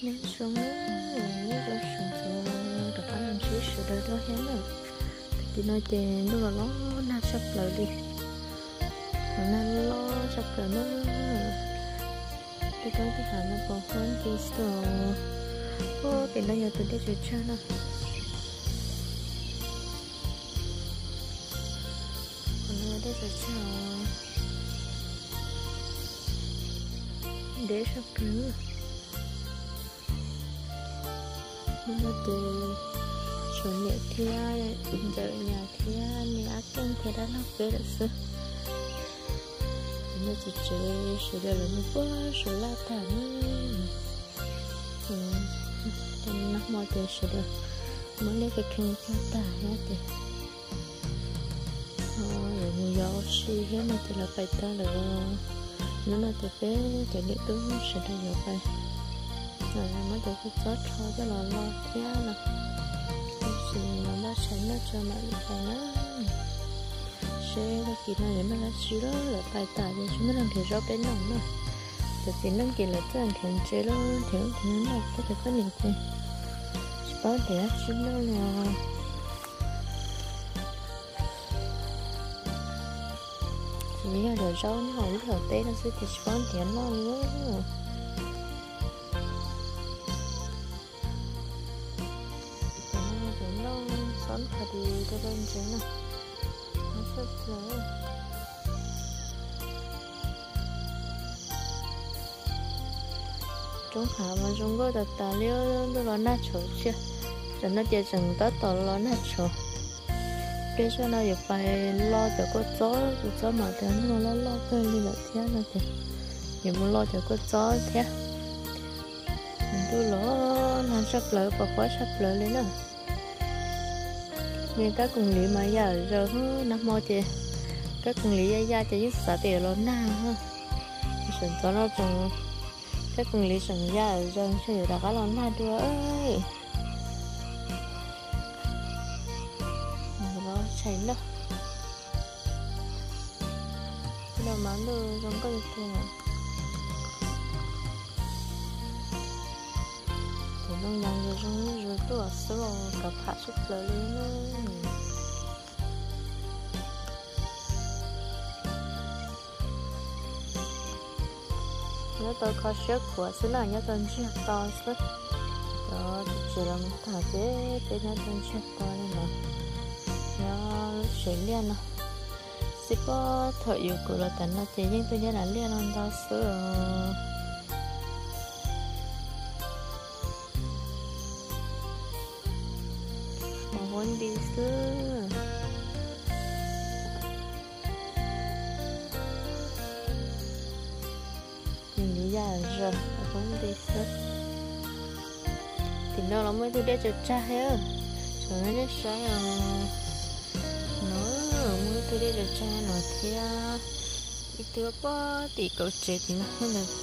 nên xuống nhớ rồi xuống rồi tập làm xí sửa đời đó hết rồi thì nói chuyện đó là nó na sắp lại đi nó lo sắp lại nó cái đó thì hẳn nó bỏ hơn thì sao ô thì nó giờ tôi đi chơi chơi nó còn nó đi chơi chơi để sắp nữa nó từ chuẩn bị thia giờ nhà thia nhà kinh thì đã nó về được sự nó chỉ chơi sự đời là nó quá sự la thảm nó mò tiền sự đời muốn lấy cái kinh cho ta hết thì rồi nhiều gió xì hết mà thì là phải ta được nó là từ bé từ để đúng sự đời nhiều phải rồi mới được cái tốt thôi cho nó lo thế là sự nó sẽ nó cho nó phải nó sẽ là kỳ này nó là xíu đó là bài tải thì chúng nó làm thì rõ bên lòng mà từ tiền năng kỳ là tất cả thiện chế đó thiện thì nó là có thể có nhiều tiền có thể chúng nó là chỉ là để rõ nó không biết tế nó sẽ thì có tiền nó nữa sống thật thì tôi đơn giản nào nó rất dễ chúng hạ mà chúng có đặt tài liệu nó là nát chỗ chưa rồi nó chỉ dừng tới tàu là nát chỗ để cho nó được phải lo cho có gió mà thì nó lo cái đi là thế là thì nếu muốn lo cho có gió thế mình tôi lo nó sắp lỡ và khóa sắp lỡ lên nữa nên các công lý mà giờ rồi nó mò chị các công lý ra chỉ giúp xả tiền lớn nào ha sản cho nó trồng các công lý sản ra rồi sẽ được cả lớn nào đua ơi nó cháy đó cái đầu mắm đồ giống có được không ạ nó nhang rồi trong rồi tôi sẽ lo cả phát xuất lời lên nhớ tôi có sức của xứ nào nhớ tôi chưa to sức đó chỉ là một thả thế nhớ tôi chưa to nên là nhớ chuyển liền nào sẽ có thời yêu của là tận là chỉ nhưng tôi nhớ là liên on đó sữa muốn đi xưa mình đi ra rồi muốn đi xưa thì nó mới tôi để cho cha hết rồi nó để sáng nó mới tôi để cho cha nó thì đi từ bao thì cậu chết thì nó không được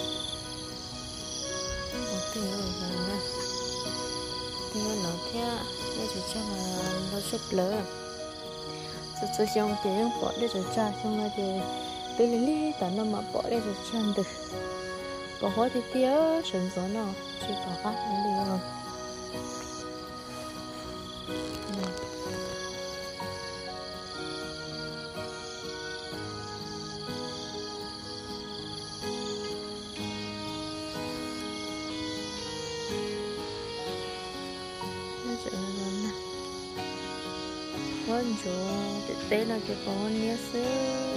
từ rồi nè từ nó theo để cho cha mà nó sắp lỡ rồi xong thì nó bỏ để cho cha xong rồi thì tôi lấy tao nó mà bỏ để cho cha được bỏ hóa thì tía sườn gió nào chỉ bỏ phát nó đi rồi con chỗ để té là cái con nhớ xứ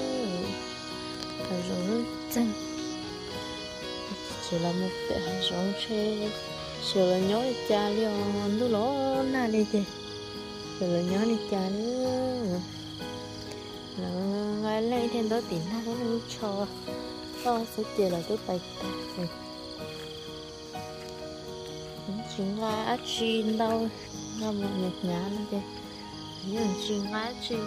phải giống chân chỉ là một cái giống xe chỉ là nhớ cha liền lúc đó na đi thì chỉ là nhớ đi cha nữa là ngày nay thêm đó tiền na nó cho to số tiền là tôi bày rồi chúng ta ăn chín đâu ra một nhật nhã nữa kìa những chuyện ngã chuyện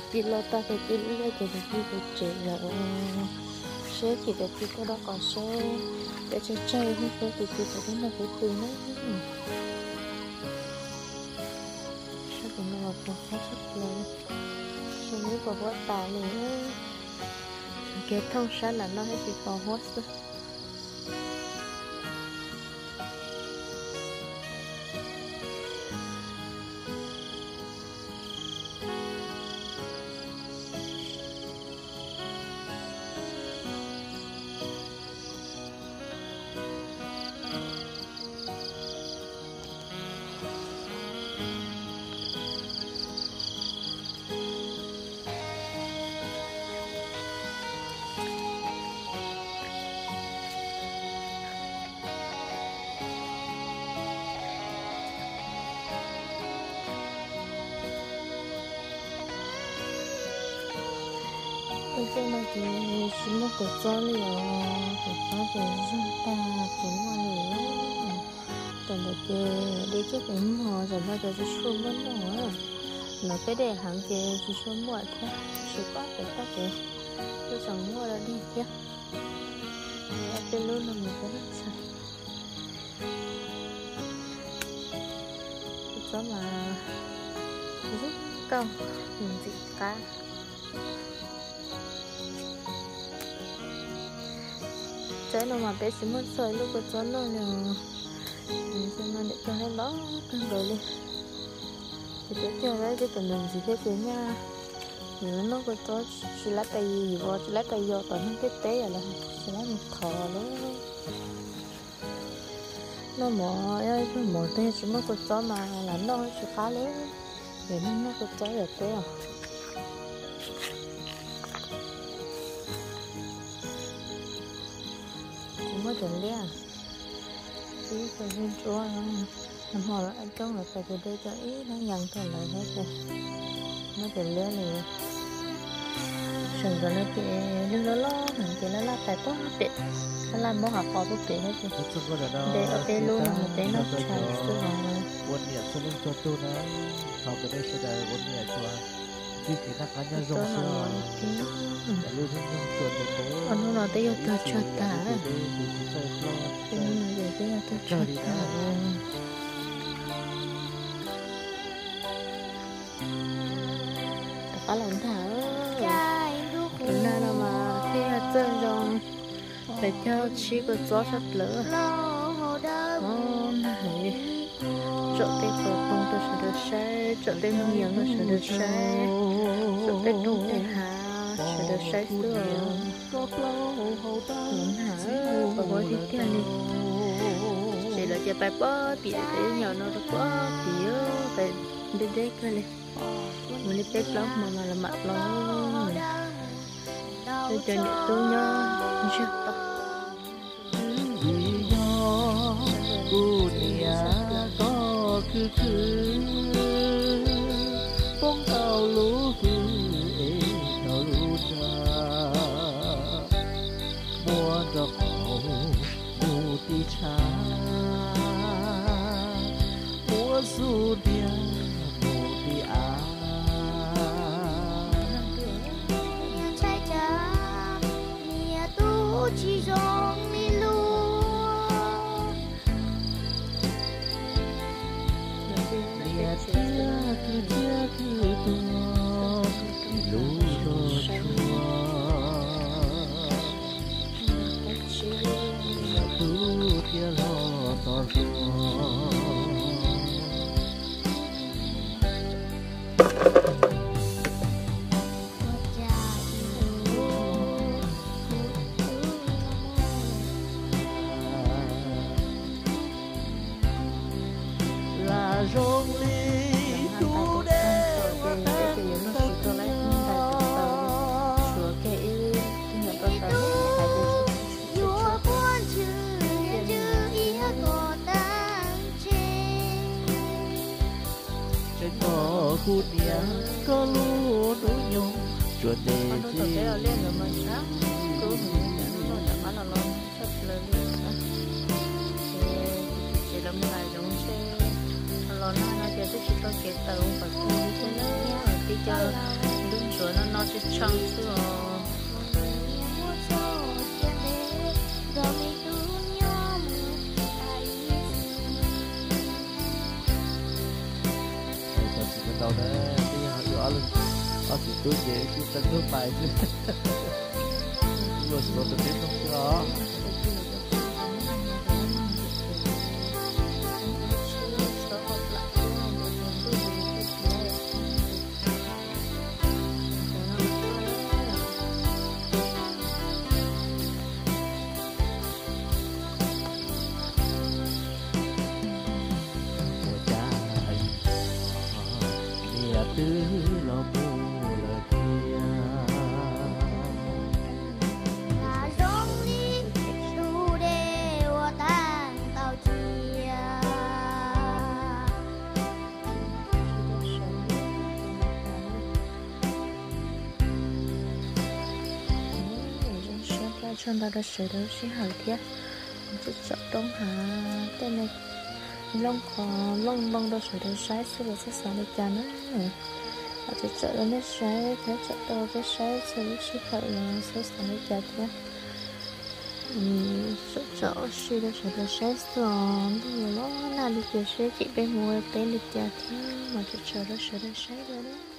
chỉ lo ta phải chỉ lý do chỉ là đi về chị rồi sẽ chỉ để chị có đó còn sẽ để cho chơi không phải thì chị phải đến là phải từ nó sẽ cũng là một phần phát rất lớn sau nếu có quá tài nữa cái thông sáng là nó hay bị bỏ hết rồi cái này thì chỉ một cái gió liều cái gió về dân ta cũng hoa liều tận được để cho cái mò rồi bao giờ chỉ xuống vẫn nữa nó cái để hàng kia chỉ xuống muộn thôi chỉ có cái tôi chẳng mua là đi kia để bên luôn là một cái rất sai cái gió mà rất cao mình dị cá trái nó mà bé chỉ mất sợi lúc có gió nó là cho nó để cho nó ló căng rồi lên thì tiếp theo đấy cái tầm mình gì thế nha nếu nó có gió chỉ lá cây gì vào chỉ lá cây vô toàn nó tế rồi là chỉ lá một thò luôn nó mỏ ấy cái mỏ tê chỉ mất có gió mà là nó chỉ khá lớn để nó có gió được thế à mới chuẩn lia chứ phải lên chúa làm họ là anh công là phải từ đây cho ít nó nhận cái lời hết rồi mới chuẩn lia này sừng rồi nó chị lên đó lo chị nó là tại tốt nó tiện nó làm món học khó tốt tiện hết rồi để ở đây luôn là một cái nó chạy xuống buồn nhiệt cho nên cho tôi nó học cái đây sẽ là buồn nhiệt cho chỉ cái là cá nhân dùng xưa luôn luôn chuẩn được đấy anh nói tới tôi chợt ta cho nên là để bây giờ tôi chợt ta có lòng thảo hôm nay là mà khi là chơi rồi phải cho chỉ có gió rất lớn này chỗ đây có không tôi sẽ được say chỗ đây nhiều tôi sẽ được say chỗ đây đúng để hà sẽ được say sữa muốn hả và có đi theo đi chỉ là chỉ phải bớt thì để nhỏ nó được bớt thì phải đi đấy cái này muốn đi tết lắm mà là mặt lắm tôi cho những tôi nhớ chưa tập bóng tàu lũ tàu lũ cha mua đọc hậu mù tì cha mua su dia mù tì á trái cha nhà tu chỉ rong mi lu là rong ly tu đê trên có khu nhà có lúa nối nhung chuột đề gì lo nó chỉ có cái tàu và cái nó đi cho đúng tuổi nó chỉ trăng xưa đầu đấy đi họ rõ luôn họ chỉ tôi dễ chứ tân nước bài chứ rồi rồi tôi biết không đó tư lo mu lời kia là giống đi su đê hoa tan tàu chia chân ta đã sửa đấu sĩ hở thiết chút sợ đông hà tên này lông khó lông đâu sửa đấu sai xưa là sẽ sáng được chán nữa ở chỗ chợ đó nó sai thế chợ đâu cái sai xử sĩ hở là sẽ sáng được chán thế chỗ sĩ đâu sửa đấu sai rồi bây giờ nó là đi chơi sẽ chị bên mua bên đi chợ thế mà chỗ chợ đó sửa đấu sai rồi đấy